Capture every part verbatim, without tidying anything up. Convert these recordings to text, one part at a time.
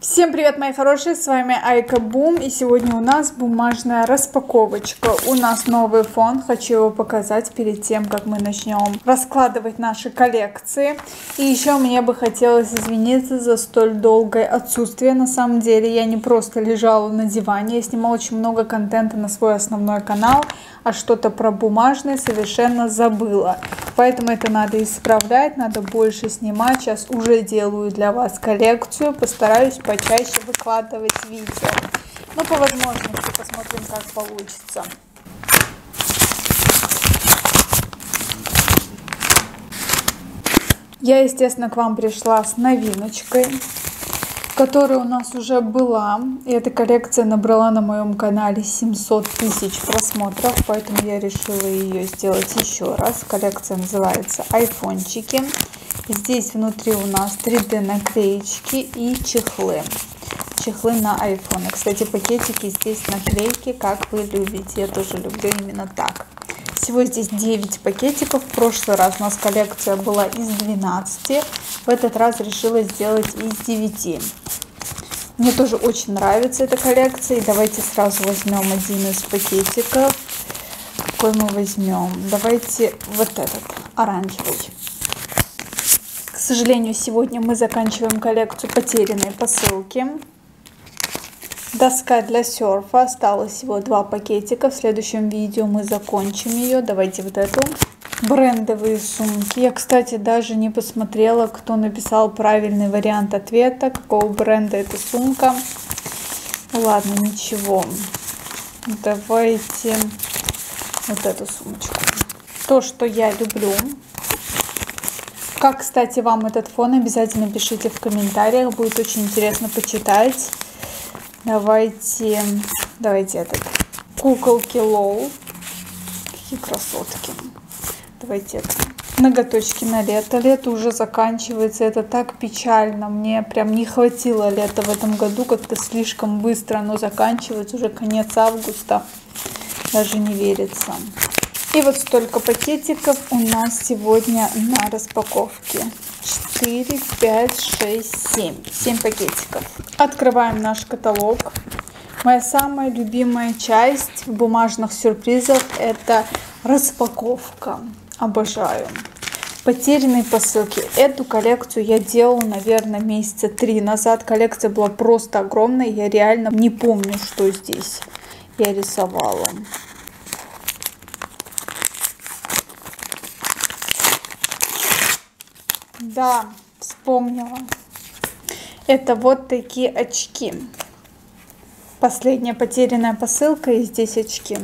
Всем привет, мои хорошие, с вами Айка Бум, и сегодня у нас бумажная распаковочка. У нас новый фон, хочу его показать перед тем, как мы начнем раскладывать наши коллекции. И еще мне бы хотелось извиниться за столь долгое отсутствие. На самом деле я не просто лежала на диване, я снимала очень много контента на свой основной канал, а что-то про бумажное совершенно забыла. Поэтому это надо исправлять, надо больше снимать. Сейчас уже делаю для вас коллекцию, постараюсь почаще выкладывать видео. Ну, по возможности, посмотрим, как получится. Я, естественно, к вам пришла с новиночкой, которая у нас уже была. И эта коллекция набрала на моем канале семьсот тысяч просмотров, поэтому я решила ее сделать еще раз. Коллекция называется айфончики. Здесь внутри у нас три дэ наклеечки и чехлы. Чехлы на айфоны. Кстати, пакетики здесь наклейки, как вы любите. Я тоже люблю именно так. Всего здесь девять пакетиков. В прошлый раз у нас коллекция была из двенадцати. В этот раз решила сделать из девяти. Мне тоже очень нравится эта коллекция. И давайте сразу возьмем один из пакетиков. Какой мы возьмем? Давайте вот этот, оранжевый. К сожалению, сегодня мы заканчиваем коллекцию потерянной посылки. Доска для серфа. Осталось всего два пакетика. В следующем видео мы закончим ее. Давайте вот эту. Брендовые сумки. Я, кстати, даже не посмотрела, кто написал правильный вариант ответа, какого бренда эта сумка. Ладно, ничего. Давайте вот эту сумочку. То, что я люблю. Как, кстати, вам этот фон, обязательно пишите в комментариях. Будет очень интересно почитать. Давайте, давайте этот. Куколки Лол. Какие красотки. Давайте это. Ноготочки на лето. Лето уже заканчивается. Это так печально. Мне прям не хватило лета в этом году. Как-то слишком быстро оно заканчивается. Уже конец августа. Даже не верится. И вот столько пакетиков у нас сегодня на распаковке. четыре, пять, шесть, семь. семь пакетиков. Открываем наш каталог. Моя самая любимая часть в бумажных сюрпризах — это распаковка. Обожаю. Потерянные посылки. Эту коллекцию я делала, наверное, месяца три назад. Коллекция была просто огромная. Я реально не помню, что здесь я рисовала. Да, вспомнила. Это вот такие очки. Последняя потерянная посылка, и здесь очки.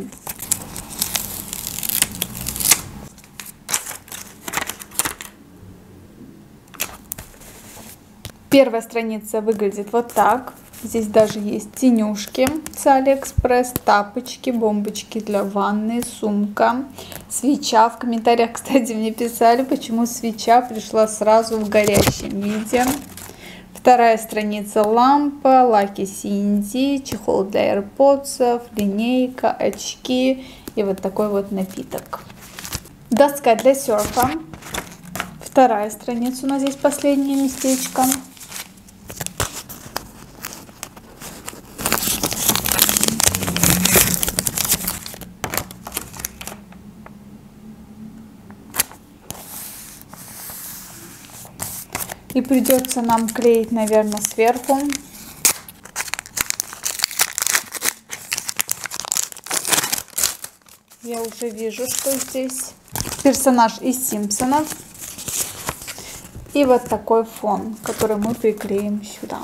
Первая страница выглядит вот так. Здесь даже есть тенюшки с Алиэкспресс, тапочки, бомбочки для ванны, сумка, свеча. В комментариях, кстати, мне писали, почему свеча пришла сразу в горящем виде. Вторая страница — лампа, лаки Синди, чехол для AirPods, линейка, очки и вот такой вот напиток. Доска для серфа. Вторая страница у нас здесь последнее местечко. И придется нам клеить, наверное, сверху. Я уже вижу, что здесь. Персонаж из Симпсонов. И вот такой фон, который мы приклеим сюда.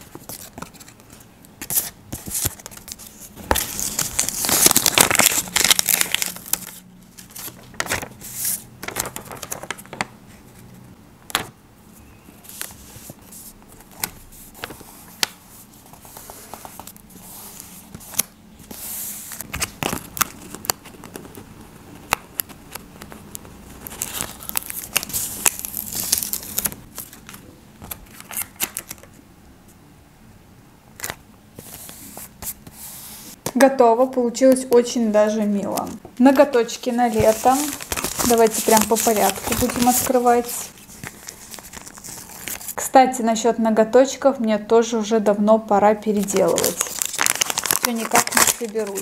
Готово, получилось очень даже мило. Ноготочки на лето. Давайте прям по порядку будем открывать. Кстати, насчет ноготочков мне тоже уже давно пора переделывать. Все никак не соберусь.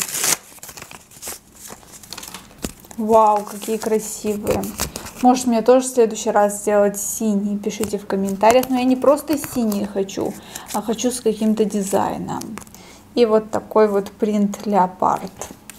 Вау, какие красивые. Может, мне тоже в следующий раз сделать синий? Пишите в комментариях. Но я не просто синий хочу, а хочу с каким-то дизайном. И вот такой вот принт леопард.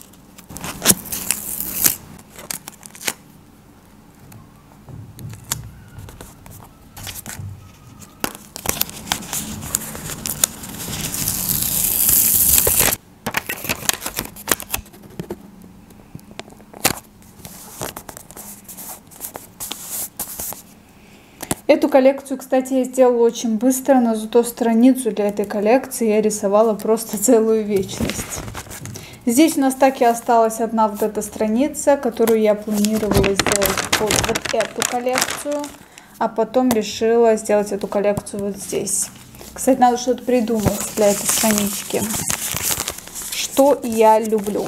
Эту коллекцию, кстати, я сделала очень быстро, но зато страницу для этой коллекции я рисовала просто целую вечность. Здесь у нас так и осталась одна вот эта страница, которую я планировала сделать под вот эту коллекцию, а потом решила сделать эту коллекцию вот здесь. Кстати, надо что-то придумать для этой странички. Что я люблю?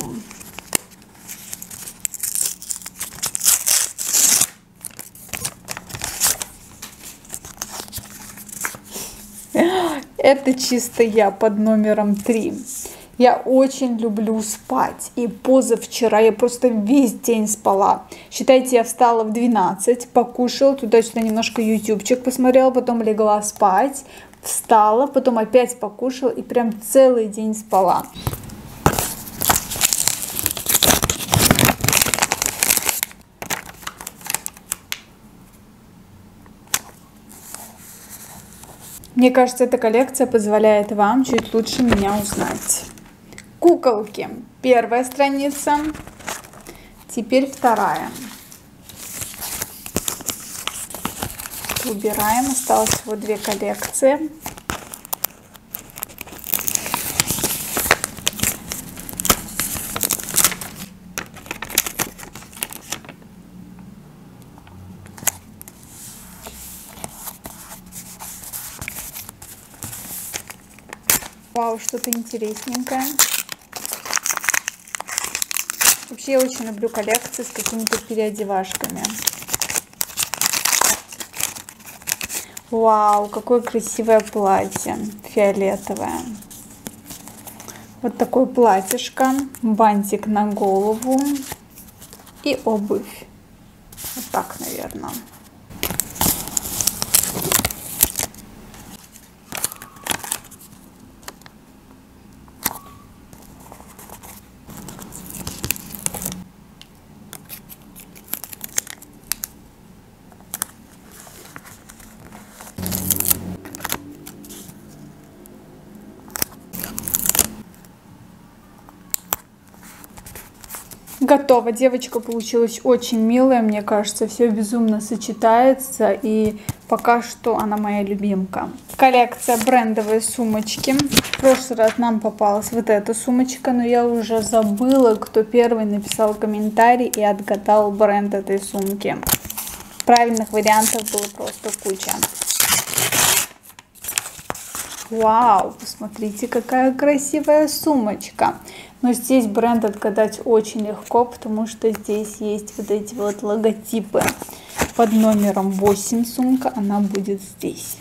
Это чисто я под номером три. Я очень люблю спать. И позавчера я просто весь день спала. Считайте, я встала в двенадцать, покушала, туда-сюда немножко ютубчик посмотрела, потом легла спать, встала, потом опять покушала и прям целый день спала. Мне кажется, эта коллекция позволяет вам чуть лучше меня узнать. Куколки. Первая страница. Теперь вторая. Убираем. Осталось всего две коллекции. Вау, что-то интересненькое. Вообще, я очень люблю коллекции с какими-то переодевашками. Вау, какое красивое платье, фиолетовое. Вот такое платьишко, бантик на голову и обувь. Вот так, наверное. Готово. Девочка получилась очень милая, мне кажется, все безумно сочетается, и пока что она моя любимка. Коллекция брендовые сумочки. В прошлый раз нам попалась вот эта сумочка, но я уже забыла, кто первый написал комментарий и отгадал бренд этой сумки. Правильных вариантов было просто куча. Вау, посмотрите, какая красивая сумочка. Но здесь бренд отгадать очень легко, потому что здесь есть вот эти вот логотипы. Под номером восемь сумка, она будет здесь.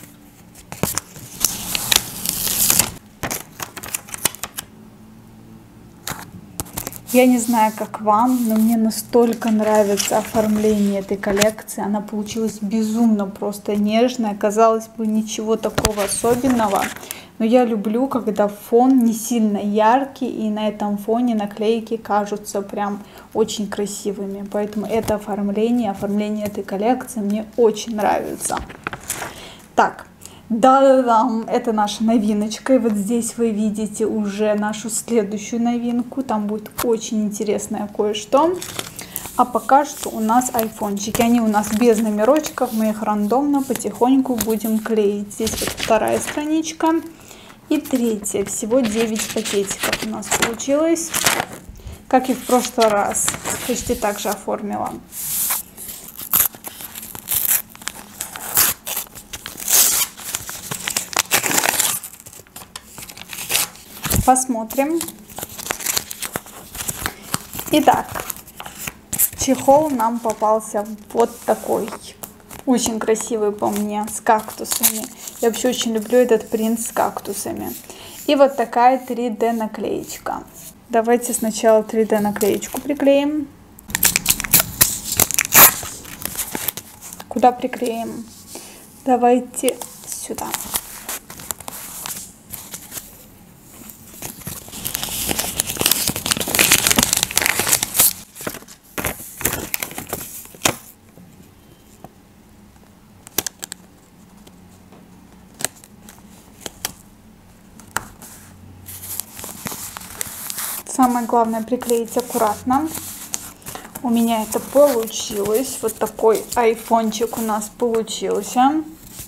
Я не знаю, как вам, но мне настолько нравится оформление этой коллекции. Она получилась безумно просто нежная. Казалось бы, ничего такого особенного. Но я люблю, когда фон не сильно яркий, и на этом фоне наклейки кажутся прям очень красивыми. Поэтому это оформление, оформление этой коллекции мне очень нравится. Так. Да-да-да, это наша новиночка, и вот здесь вы видите уже нашу следующую новинку, там будет очень интересное кое-что. А пока что у нас айфончики, они у нас без номерочков, мы их рандомно потихоньку будем клеить. Здесь вот вторая страничка и третья, всего девять пакетиков у нас получилось, как и в прошлый раз, почти так же оформила. Посмотрим. Итак, чехол нам попался вот такой. Очень красивый по мне, с кактусами. Я вообще очень люблю этот принт с кактусами. И вот такая три дэ наклеечка. Давайте сначала три дэ наклеечку приклеим. Куда приклеим? Давайте сюда. Самое главное приклеить аккуратно. У меня это получилось. Вот такой айфончик у нас получился.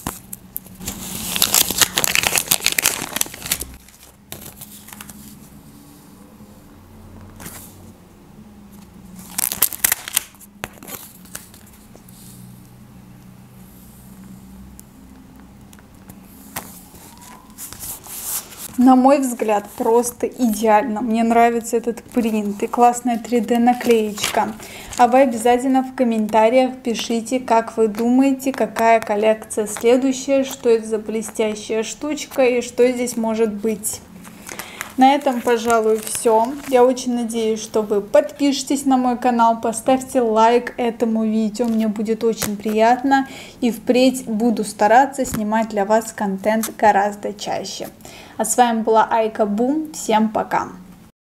На мой взгляд, просто идеально. Мне нравится этот принт и классная три дэ наклеечка. А вы обязательно в комментариях пишите, как вы думаете, какая коллекция следующая, что это за блестящая штучка и что здесь может быть. На этом, пожалуй, все. Я очень надеюсь, что вы подпишитесь на мой канал, поставьте лайк этому видео, мне будет очень приятно. И впредь буду стараться снимать для вас контент гораздо чаще. А с вами была Айка Бум. Всем пока!